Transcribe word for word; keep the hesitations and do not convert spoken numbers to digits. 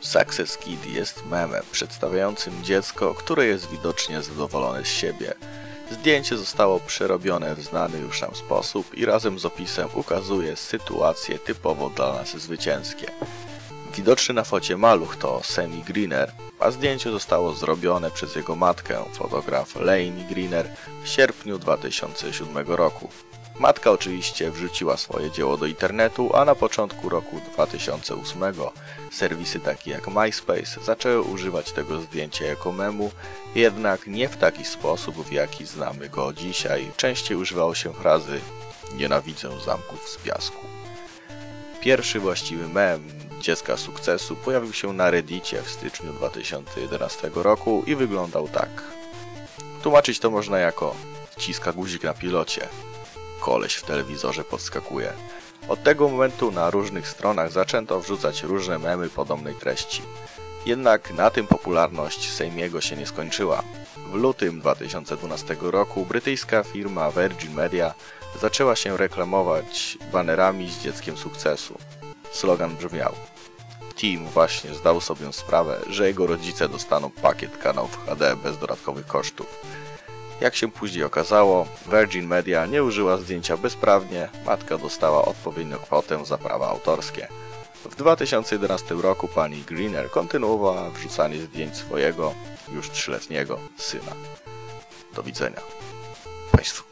Success Kid jest memem przedstawiającym dziecko, które jest widocznie zadowolone z siebie. Zdjęcie zostało przerobione w znany już nam sposób i razem z opisem ukazuje sytuacje typowo dla nas zwycięskie. Widoczny na focie maluch to Sammy Greener, a zdjęcie zostało zrobione przez jego matkę, fotograf Lainey Greener, w sierpniu dwa tysiące siódmego roku. Matka oczywiście wrzuciła swoje dzieło do internetu, a na początku roku dwa tysiące ósmego serwisy takie jak MySpace zaczęły używać tego zdjęcia jako memu, jednak nie w taki sposób, w jaki znamy go dzisiaj. Częściej używało się frazy "nienawidzę zamków z piasku". Pierwszy właściwy mem dziecka sukcesu pojawił się na Reddicie w styczniu dwa tysiące jedenastego roku i wyglądał tak. Tłumaczyć to można jako "wciska guzik na pilocie", "koleś w telewizorze podskakuje". Od tego momentu na różnych stronach zaczęto wrzucać różne memy podobnej treści. Jednak na tym popularność Samiego się nie skończyła. W lutym dwa tysiące dwunastego roku brytyjska firma Virgin Media zaczęła się reklamować banerami z dzieckiem sukcesu. Slogan brzmiał: Tim właśnie zdał sobie sprawę, że jego rodzice dostaną pakiet kanałów H D bez dodatkowych kosztów. Jak się później okazało, Virgin Media nie użyła zdjęcia bezprawnie, matka dostała odpowiednią kwotę za prawa autorskie. W dwa tysiące jedenastym roku pani Greener kontynuowała wrzucanie zdjęć swojego, już trzyletniego syna. Do widzenia Państwu.